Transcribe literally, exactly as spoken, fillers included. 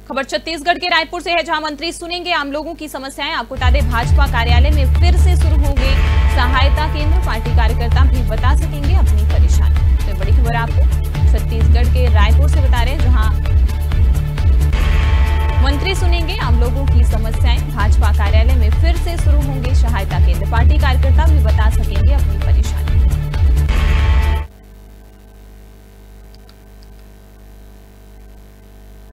खबर छत्तीसगढ़ के रायपुर से है, जहां मंत्री सुनेंगे आम लोगों की समस्याएं। आपको बता दें, भाजपा कार्यालय में फिर से शुरू होंगे सहायता केंद्र। पार्टी कार्यकर्ता भी बता सकेंगे अपनी परेशानी। तो बड़ी खबर आपको छत्तीसगढ़ के रायपुर से बता रहे हैं, जहां मंत्री सुनेंगे आम लोगों की समस्याएं। भाजपा कार्यालय में फिर से शुरू होंगे सहायता केंद्र। पार्टी कार्यकर्ता भी बता